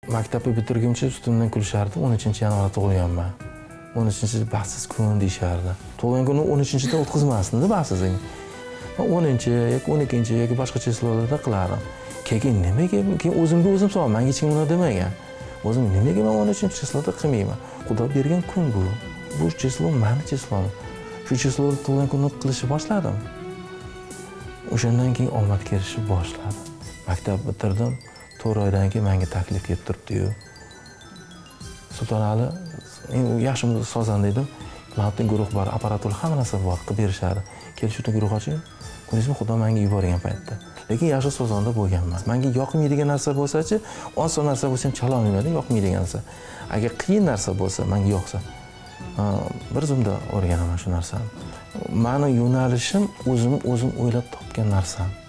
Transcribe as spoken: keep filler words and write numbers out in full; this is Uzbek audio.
Maktabni bitirguncha ustimdan kulishardi. o'n uchinchi yanvarda tug'ilganman. o'n uchinchi baxtsiz kun deyishardi. Tug'ilgan kunni o'n uchinchida o'tkazmasdinda baxtsizlik. Men o'ninchi yoki o'n ikkinchi yoki boshqa chislolarda qilardim. Keyin nimaga keyin o'zimga o'zim savol, menga hech kim buni demagan. O'zim nimaga men o'n uchinchi chisloda qilmayman? Xudo bergan kun bu. Bu chislo meni chislom. Shu chisloda tug'ilgan kunni qilishni boshladim. O'shandan keyin omad kelishni boshladi. Maktab bitirdim. to'rt oydan keyin menga taklif kelib turibdi-yu. Sultonali, men yaxshi sozan dedim. Mavtun guruh bor, apparatur hamma narsa bor, qilib berishadi. Kel shu guruh oching. Ko'ringizmi, Xudo menga yuborgan paytda. Lekin yaxshi sozanda bo'lganman. Menga yoqmaydigan narsa bo'lsa-chi, oson narsa bo'lsa ham chala olmayman, yoqmaydigan narsa. Agar qiyin narsa bo'lsa, menga yoqsa, bir zumda o'rganaman shu narsani. Meni yo'nalishim o'zim o'zim o'ylab topgan narsam.